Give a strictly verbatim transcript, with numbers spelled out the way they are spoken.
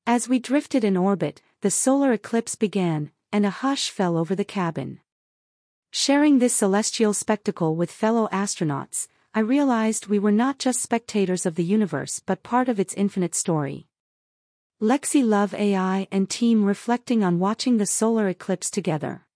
As we drifted in orbit, the solar eclipse began, and a hush fell over the cabin. Sharing this celestial spectacle with fellow astronauts, I realized we were not just spectators of the universe but part of its infinite story. Lexi Love A I and team reflecting on watching the solar eclipse together.